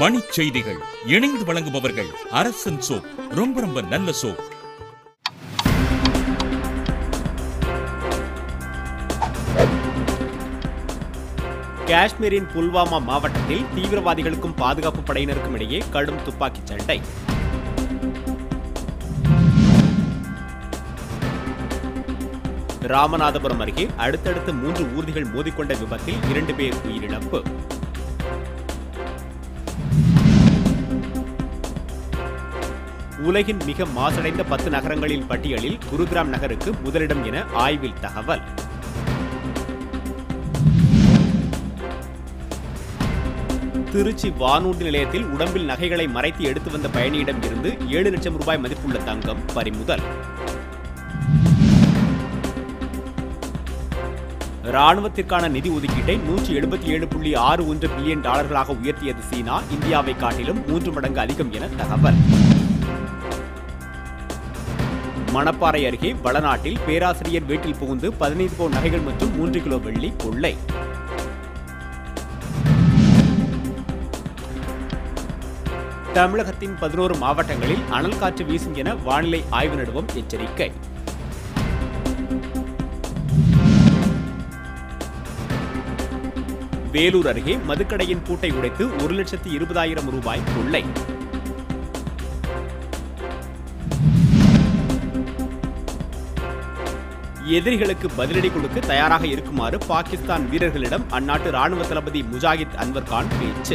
மணிச் செய்திகள் இணைந்து வழங்குபவர்கள் அரசன் சோப். ரொம்ப நல்ல சோப். காஷ்மீரின் புல்வாமா மாவட்டத்தில் தீவிரவாதிகளுக்கும் பாதுகாப்பு படையினருக்கும் இடையே கடும் துப்பாக்கிச் சண்டை. ராமநாதபுரம் அருகே அடுத்தடுத்து 3 ஊர்திகள் மோதிக்கொண்ட விபத்தில் 2 பேர் உயிரிழப்பு. உலகின் மிக மாசடைந்த 10 நகரங்களின் பட்டியலில் குருகிராம் நகருக்கு முதலிடம் என ஆய்வில் தகவல். திருச்சி வானூர்தி நிலையத்தில் உடம்பில் நகைகளை மறைத்து எடுத்து வந்த பயணியிடம் இருந்து 7 லட்சம் ரூபாய் மதிப்புள்ள தங்கம் பறிமுதல். ராணுவத்திற்கான நிதி ஒதுக்கீட்டை $177.61 பில்லியன் உயர்த்தியது சீனா. இந்தியாவை காட்டிலும் 3 மடங்கு அதிகம் என தகவல். மணப்பாறை அருகே வளநாட்டில் பேராசிரியர் வீட்டில் புகுந்து 15 பவுன் நகைகள் மற்றும் 3 கிலோ வெள்ளி கொள்ளை. தமிழகத்தின் 11 மாவட்டங்களில் அனல் காற்று வீசும் என வானிலை ஆய்வு நிறுவனம் எச்சரிக்கை. வேலூர் அருகே மதுக்கடையின் பூட்டை உடைத்து 1,20,000 ரூபாய் கொள்ளை. எதிரிகளுக்கு பதிலடி கொடுக்க தயாராக இருக்குமாறு பாகிஸ்தான் வீரர்களிடம் அந்நாட்டு ராணுவ தளபதி முஜாஹித் அன்வர் கான் பேச்சு.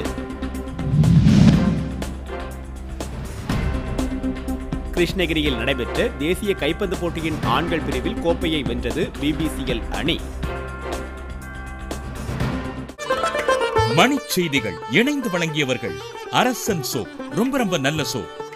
கிருஷ்ணகிரியில் நடைபெற்ற தேசிய கைப்பந்து போட்டியின் ஆண்கள் பிரிவில் கோப்பையை வென்றது BBCL அணி. மணிச் செய்திகள் இணைந்து வழங்கியவர்கள் அரசன் சோப். ரொம்ப நல்ல சோப்.